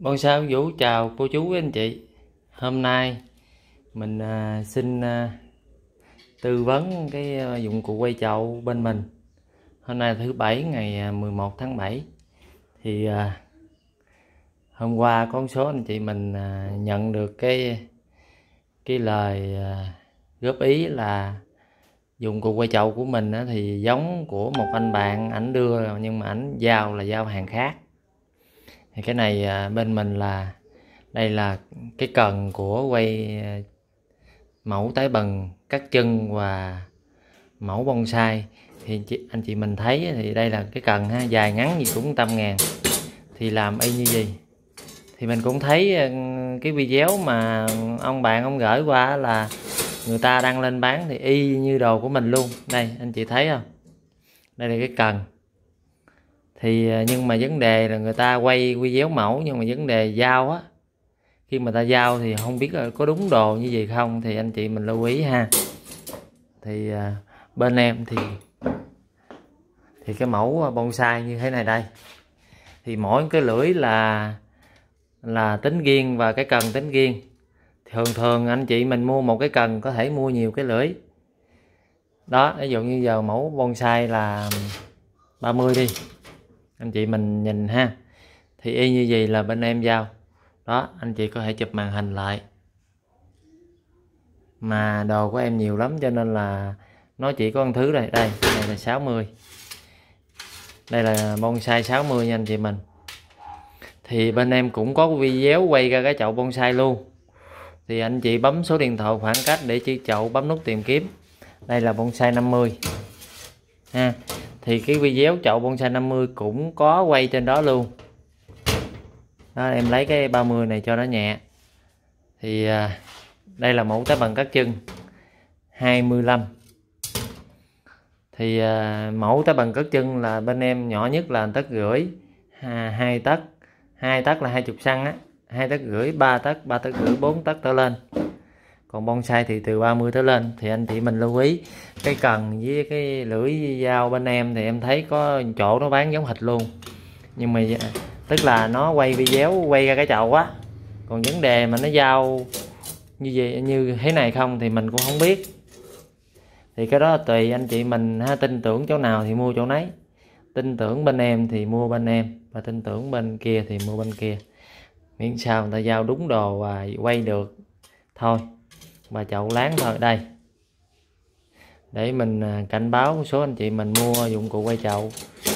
Bonsai Vũ chào cô chú với anh chị. Hôm nay mình xin tư vấn cái dụng cụ quay chậu bên mình. Hôm nay thứ Bảy ngày 11 tháng 7. Thì hôm qua có một số anh chị mình nhận được cái lời góp ý là dụng cụ quay chậu của mình thì giống của một anh bạn ảnh đưa, nhưng mà ảnh giao là giao hàng khác. Thì cái này bên mình là đây là cái cần của quay mẫu tái bần cắt chân và mẫu bonsai. Thì anh chị mình thấy thì đây là cái cần ha, dài ngắn gì cũng 100.000 thì làm y như gì. Thì mình cũng thấy cái video mà ông bạn ông gửi qua là người ta đăng lên bán thì y như đồ của mình luôn. Đây anh chị thấy không, đây là cái cần. Thì nhưng mà vấn đề là người ta quay video mẫu, nhưng mà vấn đề giao á, khi mà ta giao thì không biết là có đúng đồ như gì không, thì anh chị mình lưu ý ha. Thì bên em thì cái mẫu bonsai như thế này đây, thì mỗi cái lưỡi là tính riêng và cái cần tính riêng. Thường anh chị mình mua một cái cần có thể mua nhiều cái lưỡi đó. Ví dụ như giờ mẫu bonsai là 30 đi, anh chị mình nhìn ha, thì y như vậy là bên em giao đó. Anh chị có thể chụp màn hình lại, mà đồ của em nhiều lắm cho nên là nó chỉ có một thứ đây. Đây là 60, đây là bonsai 60 nha anh chị mình. Thì bên em cũng có video quay ra cái chậu bonsai luôn, thì anh chị bấm số điện thoại khoảng cách để chữ chậu, bấm nút tìm kiếm. Đây là bonsai 50 ha, thì cái video chậu bonsai 50 cũng có quay trên đó luôn đó. Em lấy cái 30 này cho nó nhẹ. Thì đây là mẫu tái bần cắt chân 25. Thì mẫu tái bần cắt chân là bên em nhỏ nhất là 1,5 tấc, 2 tấc, 2 tấc là 20 cm á, 2,5 tấc, 3 tấc, 3,5 tấc, 4 tấc trở lên. Còn bonsai thì từ 30 trở lên. Thì anh chị mình lưu ý cái cần với cái lưỡi dao bên em thì em thấy có chỗ nó bán giống hệt luôn, nhưng mà tức là nó quay video quay ra cái chậu quá. Còn vấn đề mà nó giao như vậy như thế này không thì mình cũng không biết. Thì cái đó là tùy anh chị mình ha, tin tưởng chỗ nào thì mua chỗ nấy. Tin tưởng bên em thì mua bên em, và tin tưởng bên kia thì mua bên kia, miễn sao người ta giao đúng đồ và quay được thôi, và chậu láng thôi. Đây để mình cảnh báo một số anh chị mình mua dụng cụ quay chậu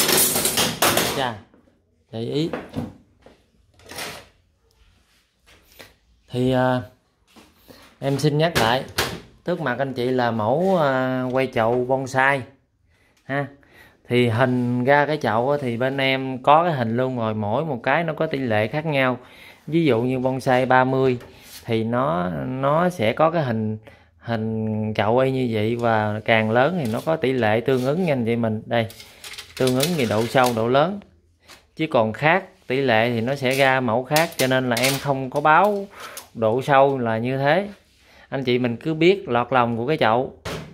để ý. Thì em xin nhắc lại trước mặt anh chị là mẫu quay chậu bonsai ha. Thì hình ra cái chậu thì bên em có cái hình luôn rồi, mỗi một cái nó có tỷ lệ khác nhau. Ví dụ như bonsai 30 thì nó sẽ có cái hình chậu y như vậy, và càng lớn thì nó có tỷ lệ tương ứng nha anh chị mình. Đây tương ứng về độ sâu độ lớn, chứ còn khác tỷ lệ thì nó sẽ ra mẫu khác, cho nên là em không có báo độ sâu là như thế. Anh chị mình cứ biết lọt lòng của cái chậu.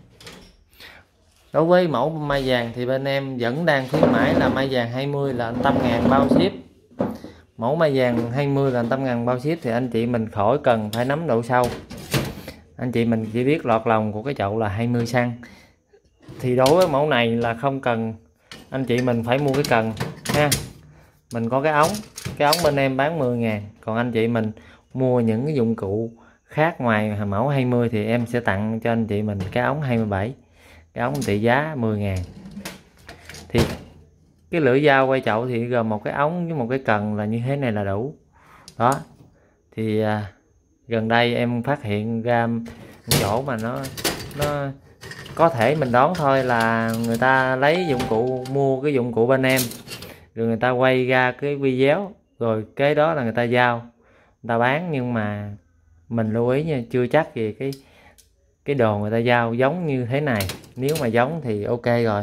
Đối với mẫu mai vàng thì bên em vẫn đang khuyến mãi là mai vàng 20 là 100.000 bao ship. Mẫu mai vàng 20 là 100.000 bao ship, thì anh chị mình khỏi cần phải nắm độ sâu, anh chị mình chỉ biết lọt lòng của cái chậu là 20 cm. Thì đối với mẫu này là không cần anh chị mình phải mua cái cần ha. Mình có cái ống bên em bán 10.000. Còn anh chị mình mua những cái dụng cụ khác ngoài mẫu 20 thì em sẽ tặng cho anh chị mình cái ống 27, cái ống trị giá 10.000. Thì cái lưỡi dao quay chậu thì gồm một cái ống với một cái cần là như thế này là đủ đó. Thì gần đây em phát hiện ra chỗ mà nó có thể mình đoán thôi là người ta lấy dụng cụ, mua cái dụng cụ bên em rồi người ta quay ra cái video, rồi cái đó là người ta giao, người ta bán. Nhưng mà mình lưu ý nha, chưa chắc gì cái đồ người ta giao giống như thế này. Nếu mà giống thì ok rồi.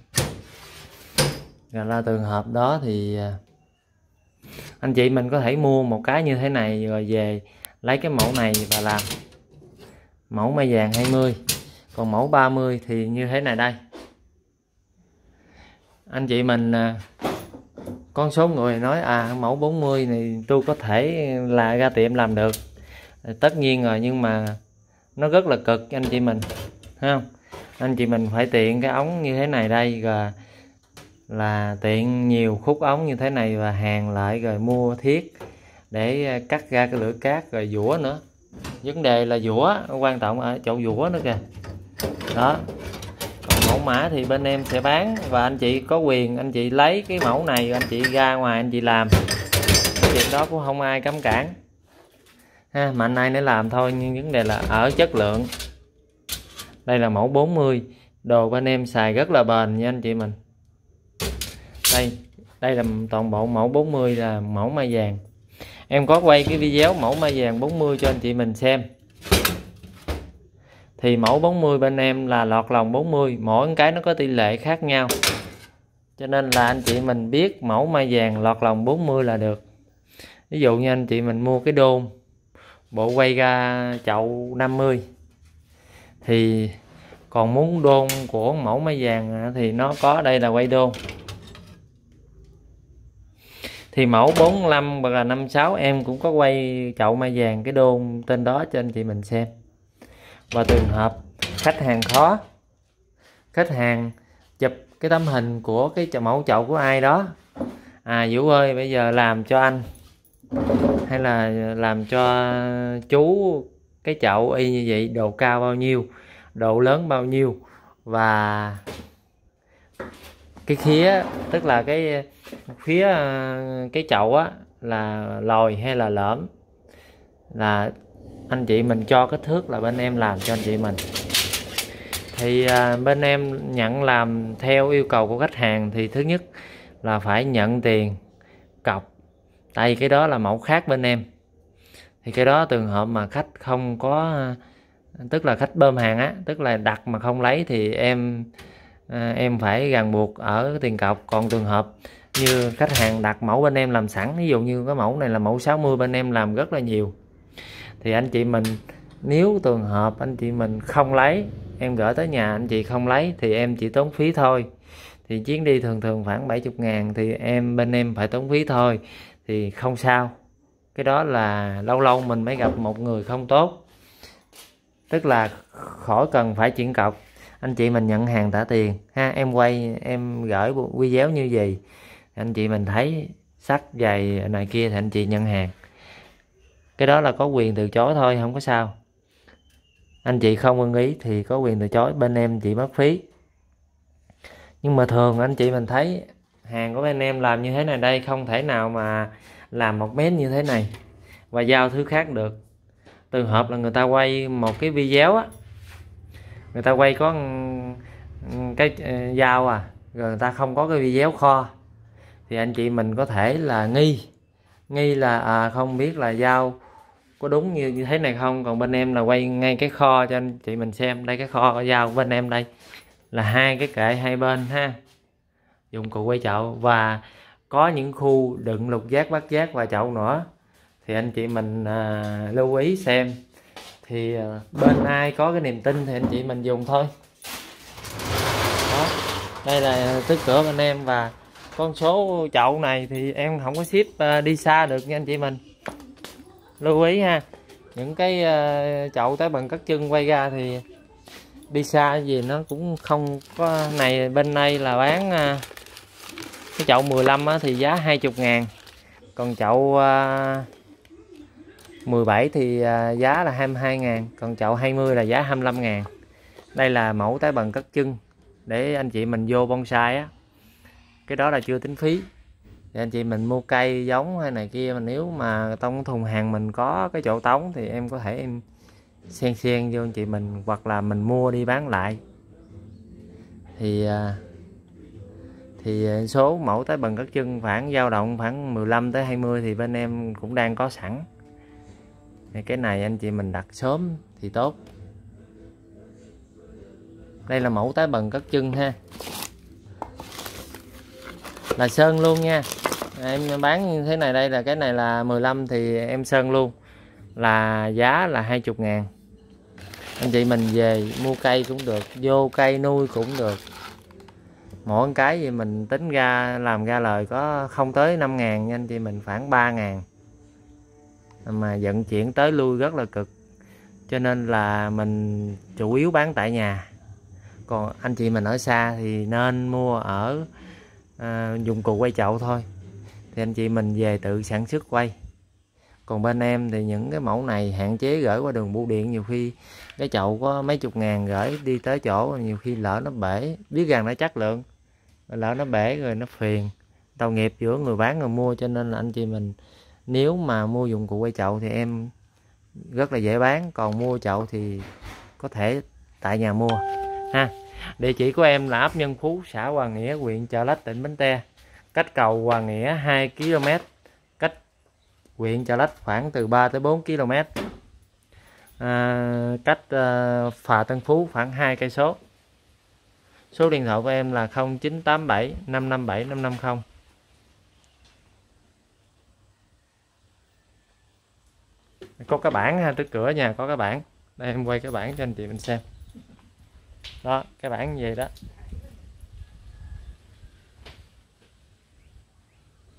Rồi là trường hợp đó thì anh chị mình có thể mua một cái như thế này rồi về lấy cái mẫu này và làm mẫu mai vàng 20. Còn mẫu 30 thì như thế này đây. Anh chị mình Con số người nói mẫu 40 này tôi có thể là ra tiệm làm được, tất nhiên rồi, nhưng mà nó rất là cực anh chị mình, thấy không? Anh chị mình phải tiện cái ống như thế này đây, rồi là tiện nhiều khúc ống như thế này, và hàn lại rồi mua thiết để cắt ra cái lưỡi cát, rồi dũa nữa. Vấn đề là dũa quan trọng ở chỗ dũa nữa kìa. Đó. Còn mẫu mã thì bên em sẽ bán, và anh chị có quyền anh chị lấy cái mẫu này anh chị ra ngoài anh chị làm, cái chuyện đó cũng không ai cấm cản ha, mạnh ai nấy làm thôi. Nhưng vấn đề là ở chất lượng. Đây là mẫu 40, đồ bên em xài rất là bền nha anh chị mình. Đây là toàn bộ mẫu 40 là mẫu mai vàng. Em có quay cái video mẫu mai vàng 40 cho anh chị mình xem. Thì mẫu 40 bên em là lọt lòng 40, mỗi cái nó có tỷ lệ khác nhau, cho nên là anh chị mình biết mẫu mai vàng lọt lòng 40 là được. Ví dụ như anh chị mình mua cái đôn bộ quay ra chậu 50, thì còn muốn đôn của mẫu mai vàng thì nó có đây là quay đôn. Thì mẫu 45 và 56 em cũng có quay chậu mai vàng cái đôn tên đó cho anh chị mình xem. Và trường hợp khách hàng khó, khách hàng chụp cái tấm hình của cái mẫu chậu của ai đó, Vũ ơi bây giờ làm cho anh, hay là làm cho chú cái chậu y như vậy, độ cao bao nhiêu, độ lớn bao nhiêu, và cái khía, tức là cái phía cái chậu á là lồi hay là lõm, là anh chị mình cho kích thước là bên em làm cho anh chị mình. Thì bên em nhận làm theo yêu cầu của khách hàng, thì thứ nhất là phải nhận tiền cọc, tại vì cái đó là mẫu khác bên em. Thì cái đó trường hợp mà khách không có, tức là khách bơm hàng á, tức là đặt mà không lấy thì em phải ràng buộc ở tiền cọc. Còn trường hợp như khách hàng đặt mẫu bên em làm sẵn, ví dụ như cái mẫu này là mẫu 60 bên em làm rất là nhiều, thì anh chị mình nếu trường hợp anh chị mình không lấy, em gửi tới nhà anh chị không lấy thì em chỉ tốn phí thôi. Thì chuyến đi thường khoảng 70.000 thì bên em phải tốn phí thôi, thì không sao. Cái đó là lâu lâu mình mới gặp một người không tốt, tức là khỏi cần phải chuyển cọc, anh chị mình nhận hàng trả tiền ha. Em quay em gửi video như gì, anh chị mình thấy sắc dày này kia thì anh chị nhận hàng. Cái đó là có quyền từ chối thôi, không có sao. Anh chị không ưng ý thì có quyền từ chối, bên em chỉ mất phí. Nhưng mà thường anh chị mình thấy hàng của bên em làm như thế này đây, không thể nào mà làm 1 mét như thế này và giao thứ khác được. Trường hợp là người ta quay một cái video á, người ta quay có cái dao rồi người ta không có cái video kho, thì anh chị mình có thể là nghi là không biết là dao có đúng như thế này không. Còn bên em là quay ngay cái kho cho anh chị mình xem. Đây cái kho dao của bên em đây là 2 cái kệ hai bên ha, dụng cụ quay chậu, và có những khu đựng lục giác, bát giác và chậu nữa. Thì anh chị mình lưu ý xem, thì bên ai có cái niềm tin thì anh chị mình dùng thôi. Đó, đây là tức cửa bên em, và con số chậu này thì em không có ship đi xa được nha anh chị mình. Lưu ý ha, những cái chậu tới bằng cắt chân quay ra thì đi xa gì nó cũng không có. Này bên đây là bán cái chậu 15 thì giá 20.000, còn chậu 17 thì giá là 22.000, còn chậu 20 là giá 25.000. Đây là mẫu tái bằng cắt chân để anh chị mình vô bonsai á, cái đó là chưa tính phí. Thì anh chị mình mua cây giống hay này kia, mà nếu mà trong thùng hàng mình có cái chỗ tống thì em có thể em xen vô anh chị mình, hoặc là mình mua đi bán lại. Thì số mẫu tái bằng cắt chân khoảng dao động khoảng 15 tới 20 thì bên em cũng đang có sẵn. Thì cái này anh chị mình đặt sớm thì tốt. Đây là mẫu tái bằng cắt chân ha, là sơn luôn nha. Em bán như thế này, đây là cái này là 15 thì em sơn luôn, là giá là 20.000. Anh chị mình về mua cây cũng được, vô cây nuôi cũng được. mỗi cái gì mình tính ra làm ra lời có không tới 5.000 nha anh chị mình, khoảng 3.000 mà vận chuyển tới lui rất là cực, cho nên là mình chủ yếu bán tại nhà. Còn anh chị mình ở xa thì nên mua ở dụng cụ quay chậu thôi, thì anh chị mình về tự sản xuất quay. Còn bên em thì những cái mẫu này hạn chế gửi qua đường bưu điện, nhiều khi cái chậu có mấy chục ngàn gửi đi tới chỗ, nhiều khi lỡ nó bể, biết rằng nó chất lượng, lỡ nó bể rồi nó phiền, tội nghiệp giữa người bán người mua. Cho nên là anh chị mình nếu mà mua dụng cụ quay chậu thì em rất là dễ bán, còn mua chậu thì có thể tại nhà mua ha. Địa chỉ của em là ấp Nhân Phú, xã Hòa Nghĩa, huyện Chợ Lách, tỉnh Bến Tre, cách cầu Hòa Nghĩa 2 km, cách huyện Chợ Lách khoảng từ 3 tới 4 km, cách phà Tân Phú khoảng 2 cây số. Số điện thoại của em là 0987 557 550. Có cái bảng ha, trước cửa nhà có cái bảng, đây em quay cái bảng cho anh chị mình xem đó, cái bảng gì đó.